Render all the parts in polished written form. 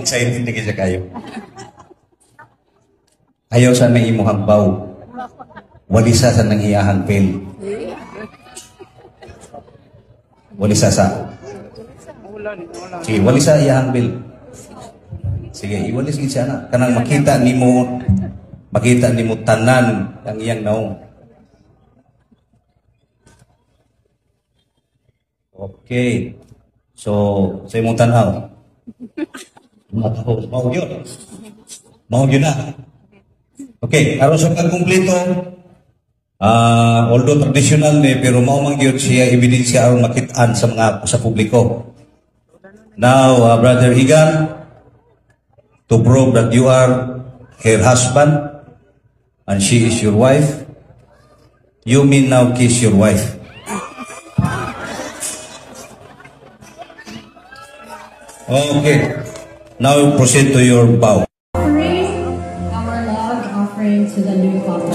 excited na kasi kayo. Ayaw sa nang imuhang baw. Walisa sa nang iyahang pel. Walisa sa. Sige, walisa iyahang pel. Sige, iwalis gid siya na. Kanang makita nimo tanan ang iyang naong. Okay. So, sa imong tanaw. Mau yun. Mau yun na. Okay, aron sa pagkumpleto, although traditional ni, pero mao man gyud siya ebidensya aron makitaan sa publiko. Now, Brother Igan, to prove that you are her husband and she is your wife, you may now kiss your wife. Okay. Now proceed to your vow. Offering our love offering to the new couple.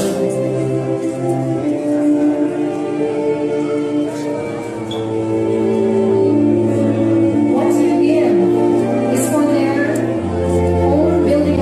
What you give is for their own building.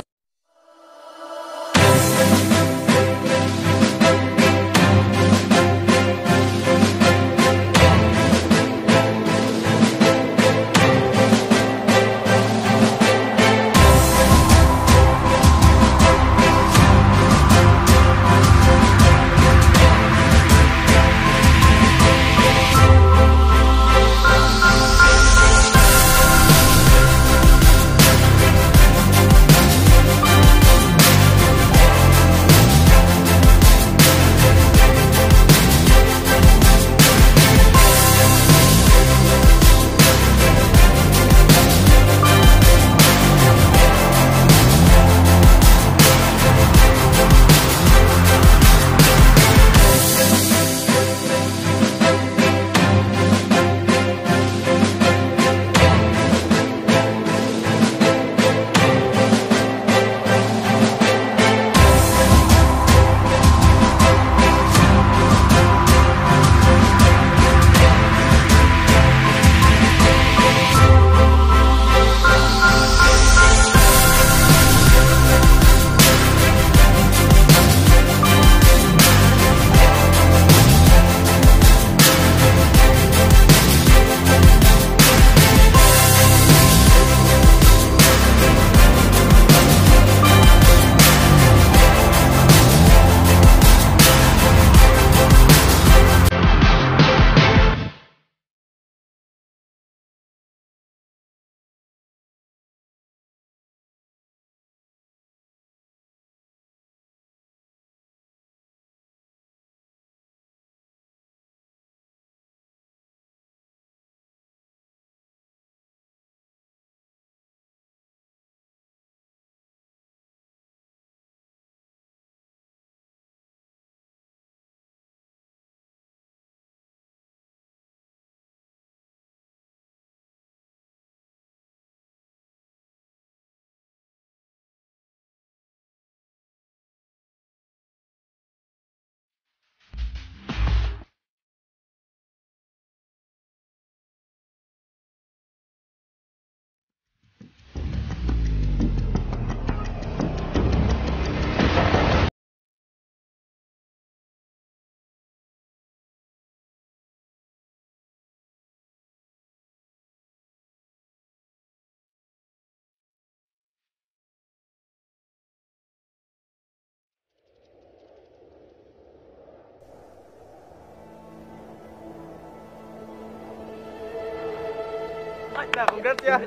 Congrats ya.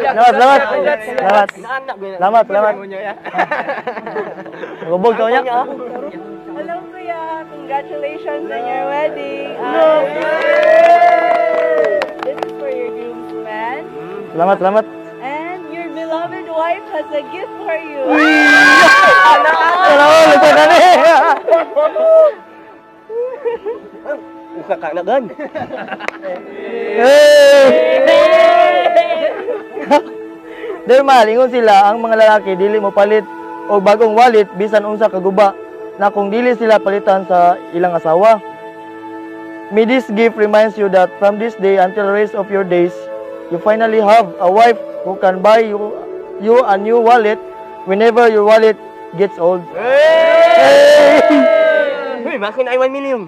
Selamat. Gubog kau nya. Hello Kuya, congratulations on your wedding. This is for your groomsman. Selamat. And your beloved wife has a gift for you. Uka ka na gan. Dahil malingon sila ang mga lalaki dili mo palit o bagong wallet bisan unsa kaguba na kung dili sila palitan sa ilang asawa. May this gift reminds you that from this day until the rest of your days, you finally have a wife who can buy you you a new wallet whenever your wallet gets old. Uy, makin ay 1 million.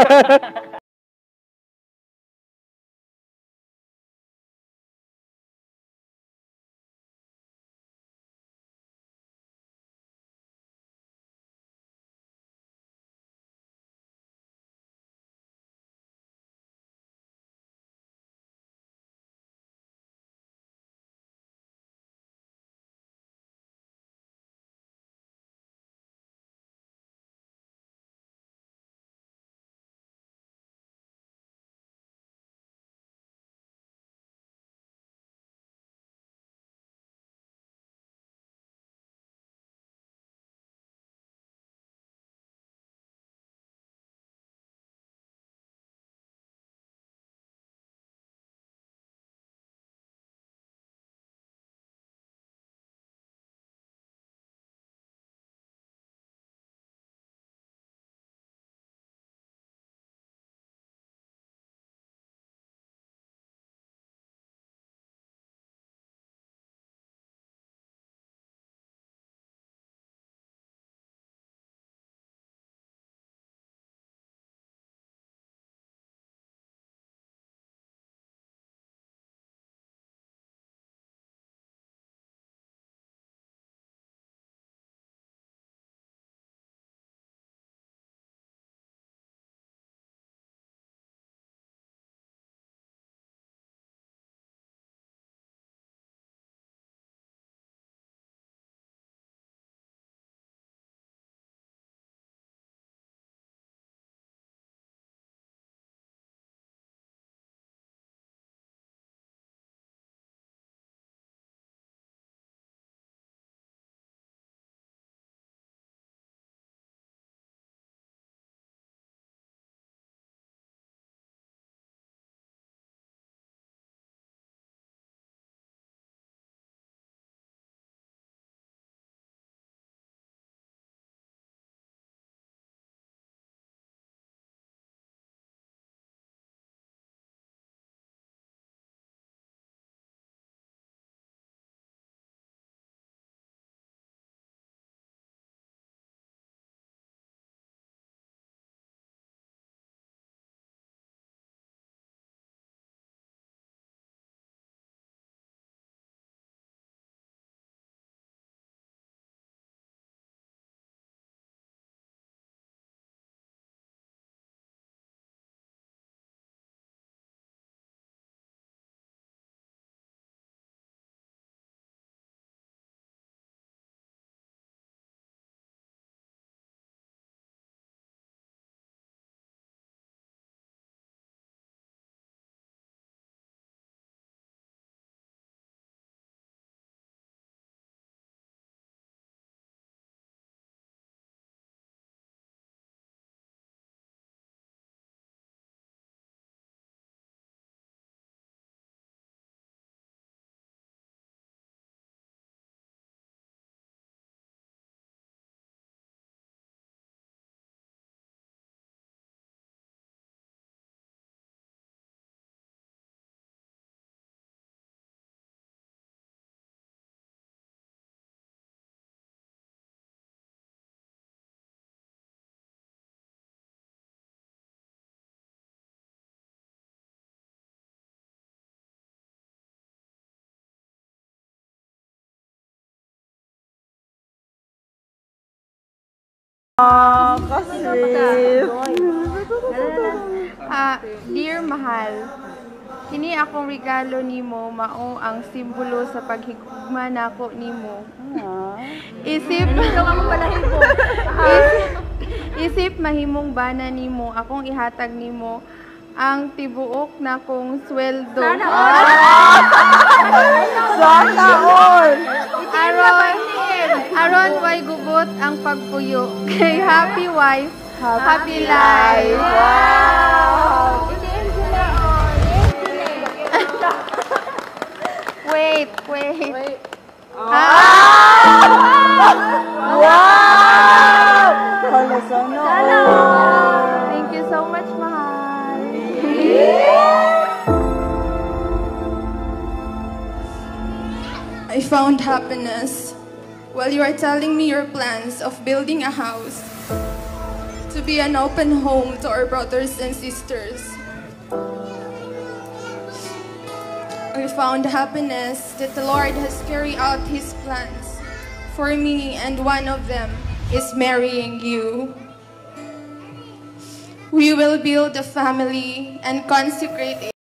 Dear Mahal, kini akong regalo nimo mao ang simbolo sa paghigugma nako nimo. Isip mahimong bana nimo akong ihatag nimo ang tibuok na kong sweldo. Sana all! Aron way gubot ang pagpuyo. Kay happy wife, happy life. Wow! Wait. Wow! Hala, sana all! Thank you so much, mahal. If found happiness while you are telling me your plans of building a house to be an open home to our brothers and sisters. We found happiness that the Lord has carried out His plans for me, and one of them is marrying you. We will build a family and consecrate it